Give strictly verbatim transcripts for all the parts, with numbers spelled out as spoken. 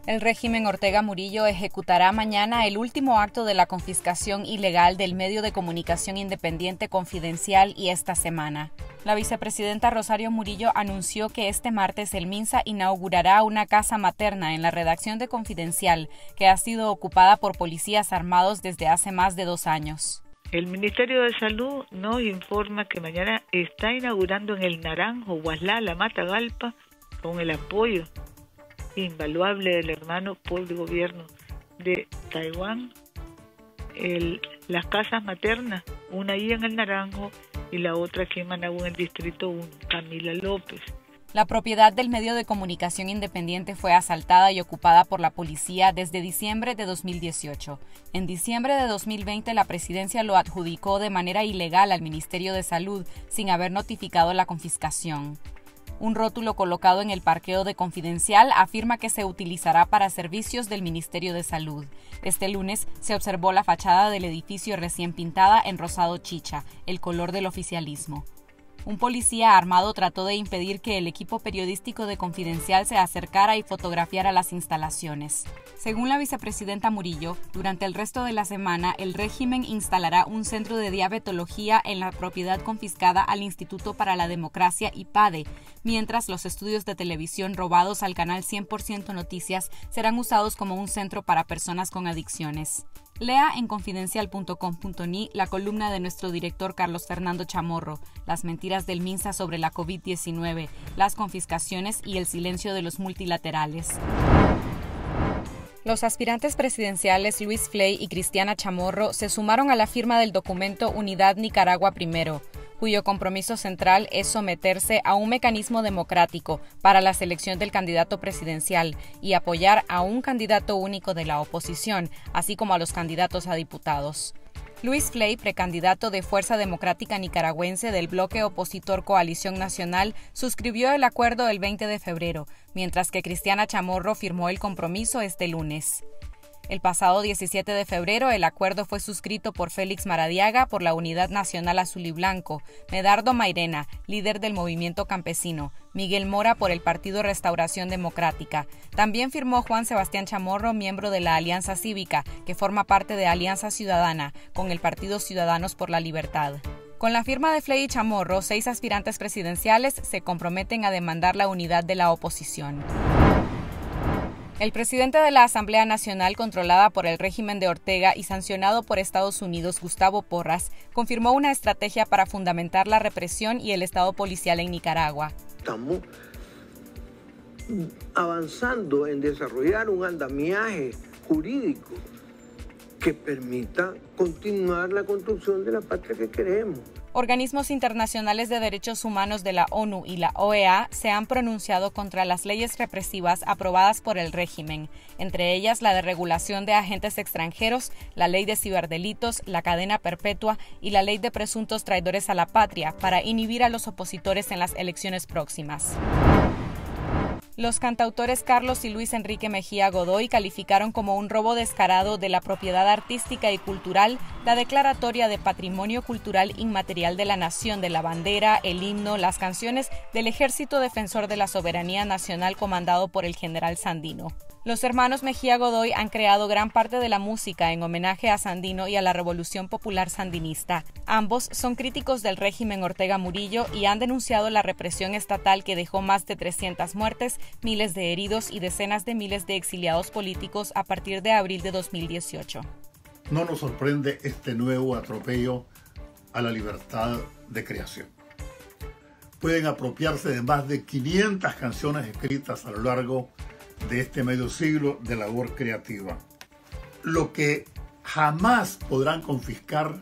El régimen Ortega Murillo ejecutará mañana el último acto de la confiscación ilegal del medio de comunicación independiente Confidencial y esta semana. La vicepresidenta Rosario Murillo anunció que este martes el MINSA inaugurará una casa materna en la redacción de Confidencial, que ha sido ocupada por policías armados desde hace más de dos años. El Ministerio de Salud nos informa que mañana está inaugurando en el Naranjo, Huaslá, La Matagalpa, con el apoyo invaluable del hermano pueblo y gobierno de Taiwán, el, las casas maternas, una ahí en el Naranjo y la otra aquí en Managua, en el Distrito uno, Camila López. La propiedad del medio de comunicación independiente fue asaltada y ocupada por la policía desde diciembre de dos mil dieciocho. En diciembre de dos mil veinte, la presidencia lo adjudicó de manera ilegal al Ministerio de Salud sin haber notificado la confiscación. Un rótulo colocado en el parqueo de Confidencial afirma que se utilizará para servicios del Ministerio de Salud. Este lunes se observó la fachada del edificio recién pintada en rosado chicha, el color del oficialismo. Un policía armado trató de impedir que el equipo periodístico de Confidencial se acercara y fotografiara las instalaciones. Según la vicepresidenta Murillo, durante el resto de la semana, el régimen instalará un centro de diabetología en la propiedad confiscada al Instituto para la Democracia I P A D E, mientras los estudios de televisión robados al canal cien por ciento Noticias serán usados como un centro para personas con adicciones. Lea en confidencial punto com punto ni la columna de nuestro director Carlos Fernando Chamorro, las mentiras del MINSA sobre la COVID diecinueve, las confiscaciones y el silencio de los multilaterales. Los aspirantes presidenciales Luis Fley y Cristiana Chamorro se sumaron a la firma del documento Unidad Nicaragua Primero, cuyo compromiso central es someterse a un mecanismo democrático para la selección del candidato presidencial y apoyar a un candidato único de la oposición, así como a los candidatos a diputados. Luis Fley, precandidato de Fuerza Democrática Nicaragüense del bloque opositor Coalición Nacional, suscribió el acuerdo el veinte de febrero, mientras que Cristiana Chamorro firmó el compromiso este lunes. El pasado diecisiete de febrero, el acuerdo fue suscrito por Félix Maradiaga por la Unidad Nacional Azul y Blanco, Medardo Mairena, líder del movimiento campesino, Miguel Mora por el Partido Restauración Democrática. También firmó Juan Sebastián Chamorro, miembro de la Alianza Cívica, que forma parte de Alianza Ciudadana, con el Partido Ciudadanos por la Libertad. Con la firma de Fley y Chamorro, seis aspirantes presidenciales se comprometen a demandar la unidad de la oposición. El presidente de la Asamblea Nacional, controlada por el régimen de Ortega y sancionado por Estados Unidos, Gustavo Porras, confirmó una estrategia para fundamentar la represión y el estado policial en Nicaragua. Estamos avanzando en desarrollar un andamiaje jurídico que permita continuar la construcción de la patria que queremos. Organismos internacionales de derechos humanos de la ONU y la O E A se han pronunciado contra las leyes represivas aprobadas por el régimen, entre ellas la de regulación de agentes extranjeros, la ley de ciberdelitos, la cadena perpetua y la ley de presuntos traidores a la patria para inhibir a los opositores en las elecciones próximas. Los cantautores Carlos y Luis Enrique Mejía Godoy calificaron como un robo descarado de la propiedad artística y cultural la declaratoria de Patrimonio Cultural Inmaterial de la Nación de la bandera, el himno, las canciones del Ejército Defensor de la Soberanía Nacional comandado por el general Sandino. Los hermanos Mejía Godoy han creado gran parte de la música en homenaje a Sandino y a la Revolución Popular Sandinista. Ambos son críticos del régimen Ortega Murillo y han denunciado la represión estatal que dejó más de trescientas muertes, miles de heridos y decenas de miles de exiliados políticos a partir de abril de dos mil dieciocho. No nos sorprende este nuevo atropello a la libertad de creación. Pueden apropiarse de más de quinientas canciones escritas a lo largo de este medio siglo de labor creativa. Lo que jamás podrán confiscar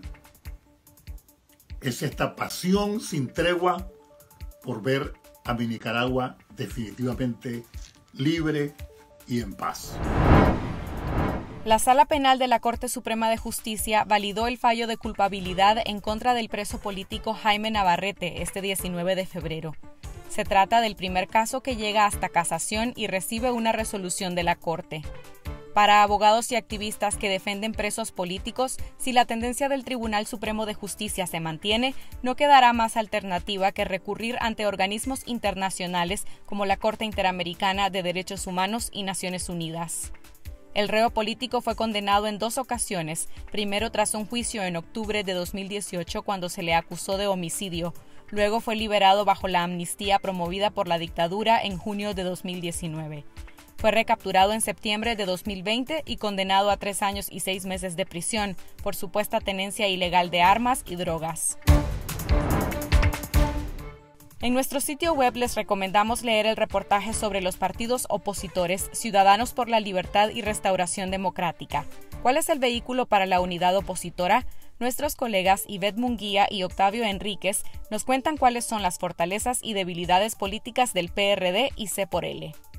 es esta pasión sin tregua por ver a mi Nicaragua definitivamente libre y en paz. La Sala Penal de la Corte Suprema de Justicia validó el fallo de culpabilidad en contra del preso político Jaime Navarrete este diecinueve de febrero. Se trata del primer caso que llega hasta casación y recibe una resolución de la Corte. Para abogados y activistas que defienden presos políticos, si la tendencia del Tribunal Supremo de Justicia se mantiene, no quedará más alternativa que recurrir ante organismos internacionales como la Corte Interamericana de Derechos Humanos y Naciones Unidas. El reo político fue condenado en dos ocasiones, primero tras un juicio en octubre de dos mil dieciocho cuando se le acusó de homicidio, luego fue liberado bajo la amnistía promovida por la dictadura en junio de dos mil diecinueve. Fue recapturado en septiembre de dos mil veinte y condenado a tres años y seis meses de prisión por supuesta tenencia ilegal de armas y drogas. En nuestro sitio web les recomendamos leer el reportaje sobre los partidos opositores Ciudadanos por la Libertad y Restauración Democrática. ¿Cuál es el vehículo para la unidad opositora? Nuestros colegas Ivette Munguía y Octavio Enríquez nos cuentan cuáles son las fortalezas y debilidades políticas del P R D y C por L.